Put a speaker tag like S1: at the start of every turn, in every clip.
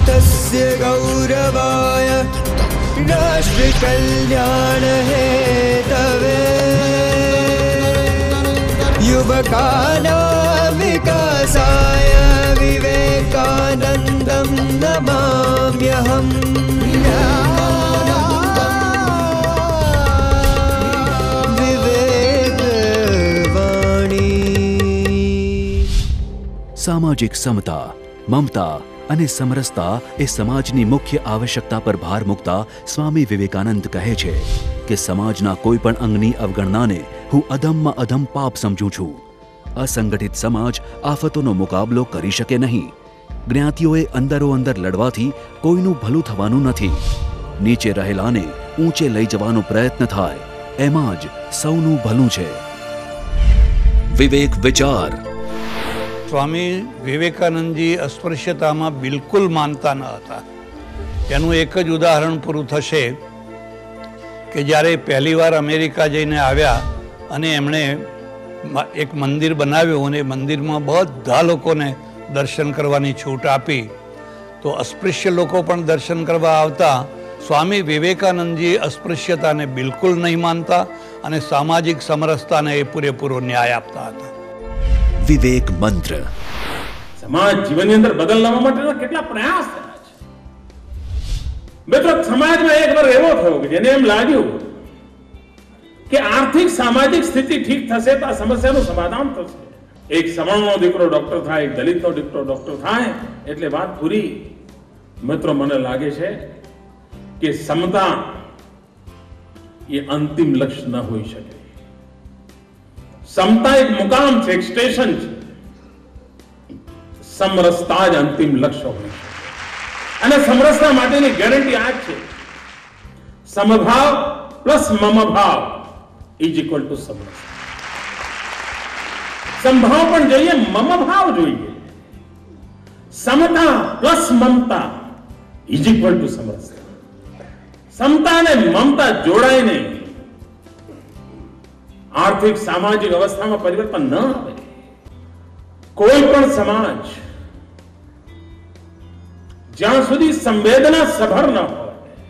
S1: भारतस्य गौरवाय राष्ट्रकल्याण हेतवे युवकानां विकासाय विवेकानन्दं नमाम्यहम्।
S2: સામાજિક સમતા, મમતા અને સમરસતા એ સમાજની મુખ્ય આવશ્યકતા પર ભાર મૂકતા સ્વામી વિવેકાનંદ કહે છે કે સમાજના કોઈ પણ અંગની અવગણનાને હું અધમમાં અધમ પાપ સમજું છું। અસંગઠિત સમાજ આફતોનો મુકાબલો કરી શકે નહીં। જ્ઞાતિઓએ અંદરોઅંદર લડવાથી કોઈનું ભલું થવાનું નથી। નીચે રહેલાને ઊંચે લઈ જવાનો પ્રયત્ન થાય એમાં જ સૌનું ભલું છે। વિવેક વિચાર।
S3: સ્વામી વિવેકાનંદજી અસ્પૃશ્યતામાં બિલકુલ માનતા ન હતા। એનું એક જ ઉદાહરણ પૂરું થશે કે જ્યારે પહેલીવાર અમેરિકા જઈને આવ્યા અને એમણે એક મંદિર બનાવ્યું અને મંદિરમાં બધા લોકોને દર્શન કરવાની છૂટ આપી, તો અસ્પૃશ્ય લોકો પણ દર્શન કરવા આવતા। સ્વામી વિવેકાનંદજી અસ્પૃશ્યતાને બિલકુલ નહીં માનતા અને સામાજિક સમરસતાને એ પૂરેપૂરો ન્યાય આપતા હતા।
S2: વિવેક મંત્ર।
S4: સમાજ જીવનની અંદર બદલ લાવવા માટેના કેટલા પ્રયાસ થયા છે મિત્રો। સમાજમાં એક વાર એવો થયો કે જેને એમ લાગ્યું કે આર્થિક સામાજિક સ્થિતિ ઠીક થશે તો આ સમસ્યાનું સમાધાન થશે। એક સવર્ણનો દીકરો ડોક્ટર થાય, એક દલિતનો દીકરો ડોક્ટર થાય એટલે વાત પૂરી। મિત્રો મને લાગે છે કે સમતા એ અંતિમ લક્ષ્ય ન હોઈ શકે। समता एक मुकाम છે, એક સ્ટેશન છે। સમરસતા જ અંતિમ લક્ષ્ય હોય અને સમરસતા માટેની ગેરંટી આ જ છે, સમભાવ પ્લસ મમ ભાવ ઇઝ ઇક્વલ ટુ સમરસતા। સમભાવ પણ જોઈએ, મમ ભાવ જોઈએ। સમતા પ્લસ મમતા ઇઝ ઇક્વલ ટુ સમરસતા। સમતા અને મમતા જોડાય નહીં, आर्थिक सामाजिक अवस्था में परिवर्तन न आवे। कोई पण समाज ज्यां सुधी संवेदना सभर न हो,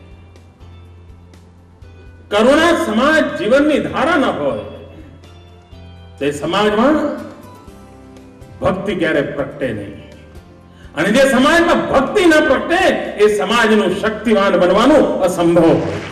S4: करुणा समाज जीवन की धारा न हो, ते समाज में भक्ति क्यारे प्रगटे नहीं। અને જે સમાજમાં ભક્તિ ન પ્રગટે એ સમાજનું શક્તિવાન બનવાનું અસંભવ હોય।